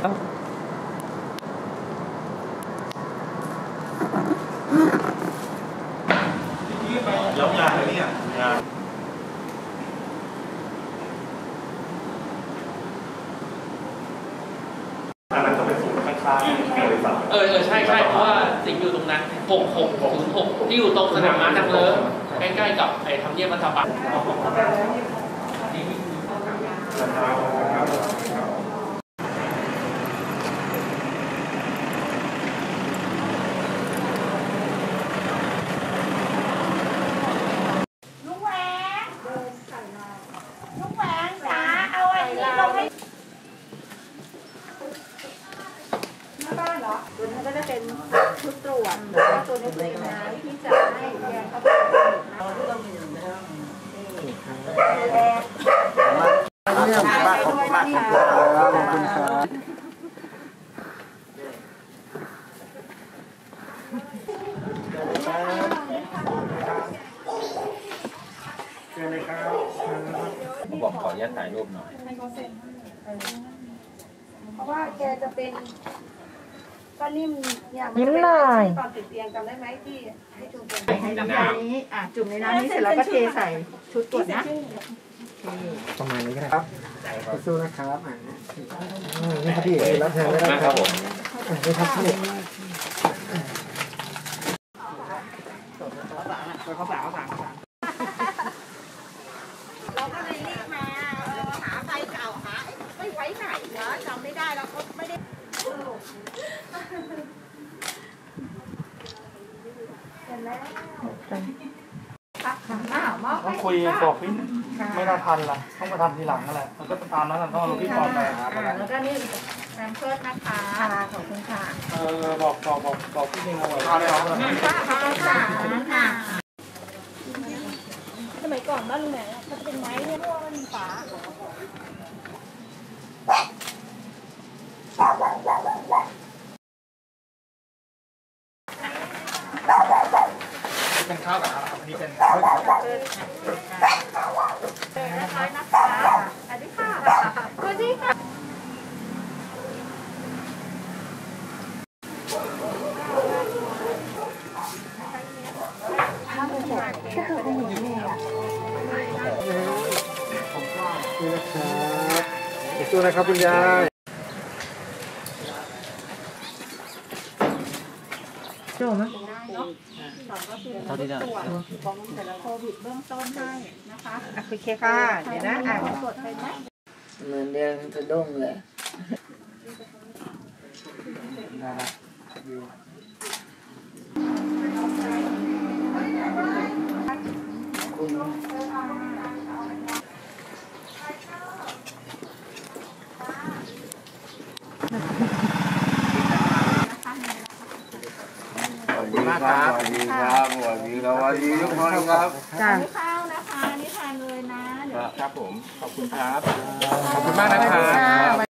ย้อมยาเลยเนี่ยยาอันนั้นจะเป็นศูนย์ข้างๆบริษัทใช่เพราะว่าสิ่งอยู่ตรงนั้น6606ที่อยู่ตรงสนามม้านังเลิศใกล้ๆกับไอ้ทำเนียบรัฐบาลลุงแหวงจ๋าเอาอันนี้ลงให้หน้าบ้านเหรอตัวนี้ก็จะเป็นชุดตรวจแล้วก็ตัวนี้เป็นน้ำที่จะให้แยกเข้าไปขอบคุณมากครับบอกขออนุญาตถ่ายรูปหน่อยเพราะว่าแกจะเป็นป้านิ่มเนี่ยมันยิ้มจะเป็นหน่อยตอนติดเตียงจำได้ไหมที่ให้จุ่มเป็นให้น้ำยานี้จุ่มในน้ำนี้เสร็จแล้วก็เทใส่ชุดตรวจนะประมาณนี้ก็ได้ครับสู้นะครับนี่ครับพี่รับแทนไม่ได้ครับผมนี่ครับพี่เราก็เลยรีบมาหาใบเก่าหาไม่ไว้ไหนวะจำไม่ได้แล้วก็ไม่ได้เห็นแล้วต้องคุยบอกพี่ไม่น่าทันละต้องมาทำทีหลังนั่นแหละมันก็ตามนั้นต้องเอาพี่ปอนไปแล้วก็นี่แซมเพิร์ดนะคะขอบคุณค่ะบอกพี่นิวเอาเลยค่ะสมัยก่อนบ้านลุงแหม่มันจะเป็นไม้เนี่ยเพราะว่ามันมีฝาเป็นข้าวกับอันนี้เป็นนะคะสวัสดีค่ะสวัสดีค่ะสู้นะครับคุณยายโจ้ไหมก็คือตรวจของแต่ละโควิดเบื้องต้นให้นะคะโอเคค่ะเดี๋ยวนะตรวจไปไหมเหมือนเดิมสะดุ้งเลยสวัสดีครับสวัสดีทุกคนครับข้าวนะคะนี่ทานเลยนะครับผมขอบคุณครับขอบคุณมากนะครับ